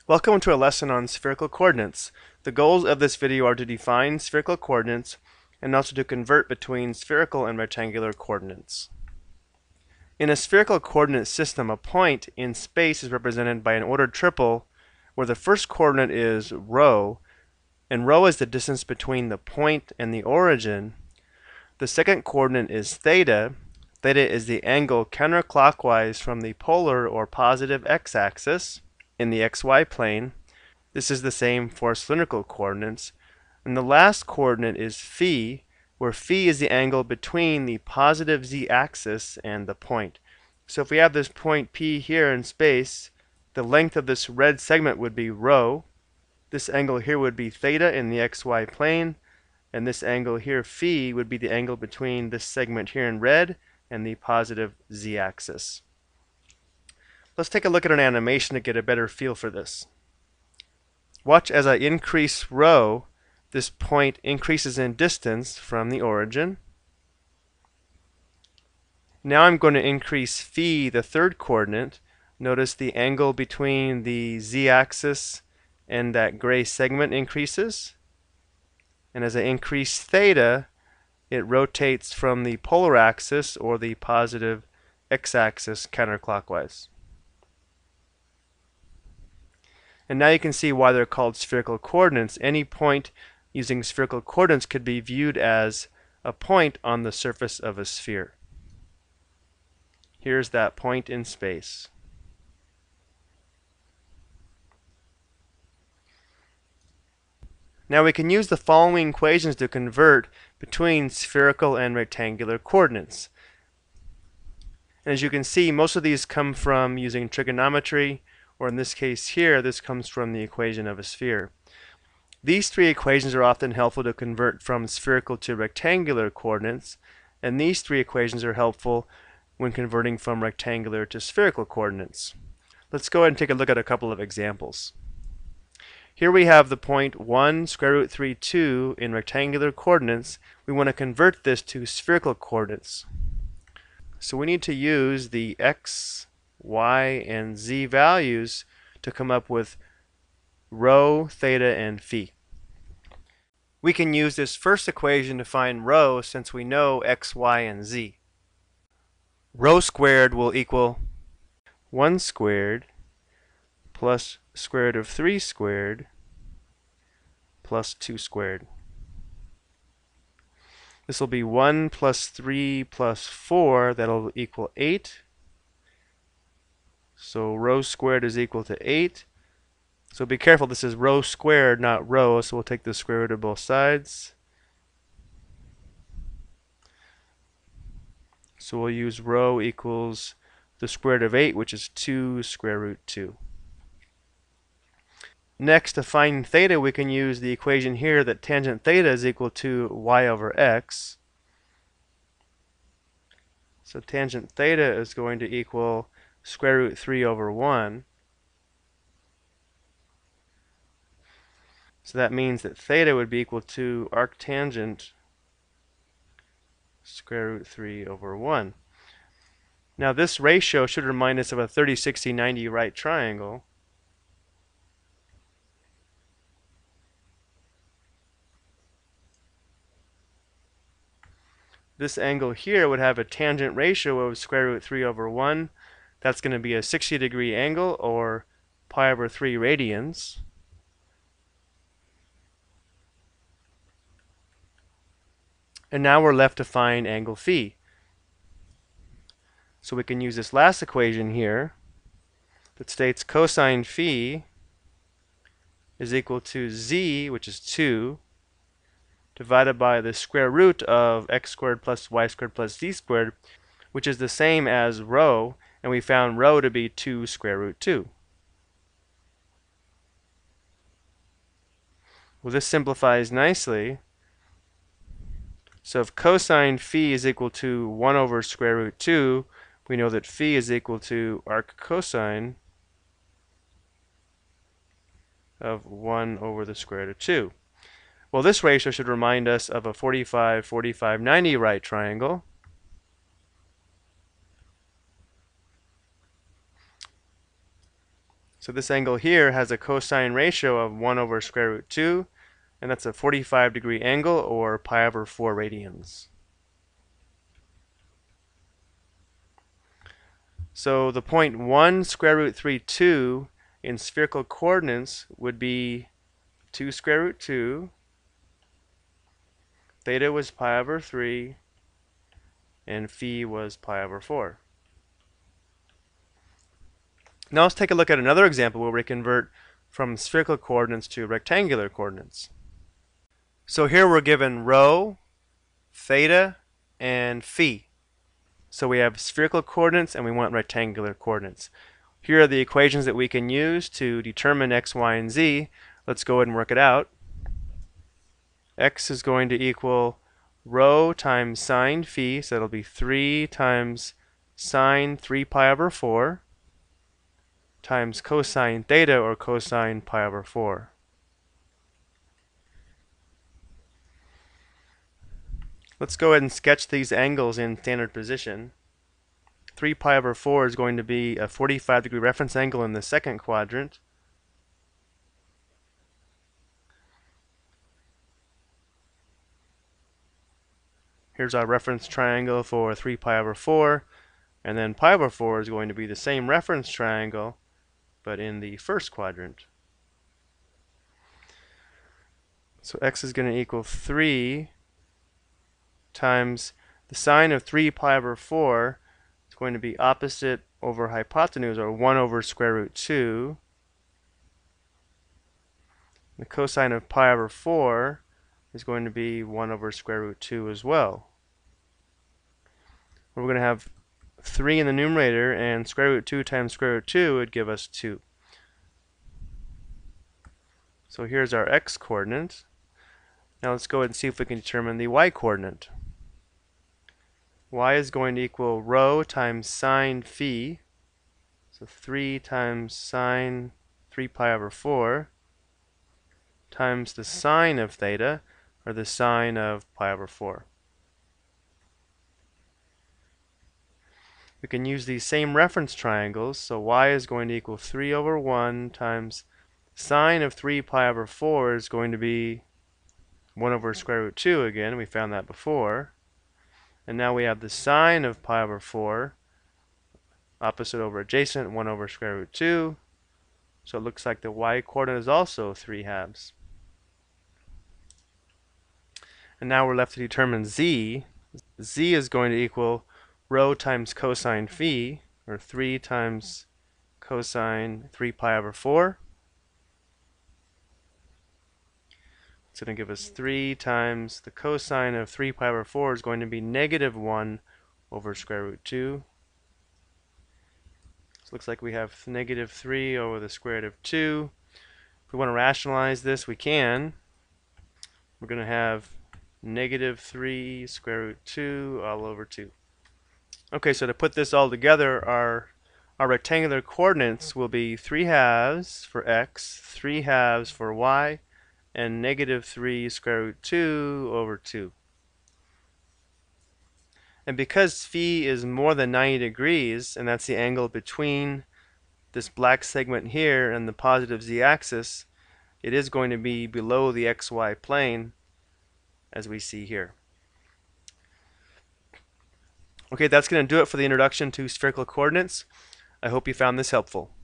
Welcome to a lesson on spherical coordinates. The goals of this video are to define spherical coordinates and also to convert between spherical and rectangular coordinates. In a spherical coordinate system, a point in space is represented by an ordered triple where the first coordinate is rho, and rho is the distance between the point and the origin. The second coordinate is theta. Theta is the angle counterclockwise from the polar or positive x-axis in the xy plane. This is the same for cylindrical coordinates. And the last coordinate is phi, where phi is the angle between the positive z-axis and the point. So if we have this point P here in space, the length of this red segment would be rho. This angle here would be theta in the xy plane, and this angle here, phi, would be the angle between this segment here in red and the positive z-axis. Let's take a look at an animation to get a better feel for this. Watch as I increase rho, this point increases in distance from the origin. Now I'm going to increase phi, the third coordinate. Notice the angle between the z-axis and that gray segment increases. And as I increase theta, it rotates from the polar axis or the positive x-axis counterclockwise. And now you can see why they're called spherical coordinates. Any point using spherical coordinates could be viewed as a point on the surface of a sphere. Here's that point in space. Now we can use the following equations to convert between spherical and rectangular coordinates. And as you can see, most of these come from using trigonometry, or in this case here, this comes from the equation of a sphere. These three equations are often helpful to convert from spherical to rectangular coordinates, and these three equations are helpful when converting from rectangular to spherical coordinates. Let's go ahead and take a look at a couple of examples. Here we have the point 1 square root 3 2 in rectangular coordinates. We want to convert this to spherical coordinates. So we need to use the x, y, and z values to come up with rho, theta, and phi. We can use this first equation to find rho since we know x, y, and z. Rho squared will equal 1 squared plus square root of 3 squared plus 2 squared. This will be 1 plus 3 plus 4, that'll equal 8. So rho squared is equal to 8. So be careful, this is rho squared, not rho, so we'll take the square root of both sides. So we'll use rho equals the square root of 8, which is 2 square root 2. Next, to find theta, we can use the equation here that tangent theta is equal to y over x. So tangent theta is going to equal square root 3 over 1. So that means that theta would be equal to arctangent square root 3 over 1. Now this ratio should remind us of a 30, 60, 90 right triangle. This angle here would have a tangent ratio of square root 3 over 1. That's going to be a 60-degree angle, or pi over 3 radians. And now we're left to find angle phi. So we can use this last equation here that states cosine phi is equal to z, which is 2, divided by the square root of x squared plus y squared plus z squared, which is the same as rho, and we found rho to be 2 square root 2. Well, this simplifies nicely. So if cosine phi is equal to 1 over square root 2, we know that phi is equal to arc cosine of 1 over the square root of 2. Well, this ratio should remind us of a 45, 45, 90 right triangle. So this angle here has a cosine ratio of 1 over square root 2, and that's a 45-degree angle, or pi over 4 radians. So the point 1 square root 3 2 in spherical coordinates would be 2 square root 2, theta was pi over 3, and phi was pi over 4. Now let's take a look at another example where we convert from spherical coordinates to rectangular coordinates. So here we're given rho, theta, and phi. So we have spherical coordinates and we want rectangular coordinates. Here are the equations that we can use to determine x, y, and z. Let's go ahead and work it out. X is going to equal rho times sine phi, so that'll be 3 times sine 3 pi over 4 times cosine theta, or cosine pi over 4. Let's go ahead and sketch these angles in standard position. 3 pi over 4 is going to be a 45-degree reference angle in the second quadrant. Here's our reference triangle for 3 pi over 4, and then pi over 4 is going to be the same reference triangle, but in the first quadrant. So x is going to equal 3 times the sine of 3 pi over 4 is going to be opposite over hypotenuse, or 1 over square root 2. The cosine of pi over 4 is going to be 1 over square root 2 as well. We're going to have 3 in the numerator, and square root 2 times square root 2 would give us 2. So here's our x coordinate. Now let's go ahead and see if we can determine the y coordinate. Y is going to equal rho times sine phi, so 3 times sine 3 pi over 4, times the sine of theta, or the sine of pi over 4. We can use these same reference triangles, so y is going to equal 3 over 1 times sine of 3 pi over 4 is going to be 1 over square root 2 again. We found that before. And now we have the sine of pi over 4, opposite over adjacent, 1 over square root 2. So it looks like the y coordinate is also 3/2. And now we're left to determine z. Z is going to equal rho times cosine phi, or 3 times cosine 3 pi over 4. It's going to give us 3 times the cosine of 3 pi over 4 is going to be negative 1 over square root 2. So it looks like we have negative 3 over the square root of 2. If we want to rationalize this, we can. We're going to have negative 3 square root 2 all over 2. Okay, so to put this all together, our rectangular coordinates will be 3/2 for x, 3/2 for y, and negative 3 square root 2 over 2. And because phi is more than 90 degrees, and that's the angle between this black segment here and the positive z-axis, it is going to be below the xy plane, as we see here. Okay, that's going to do it for the introduction to spherical coordinates. I hope you found this helpful.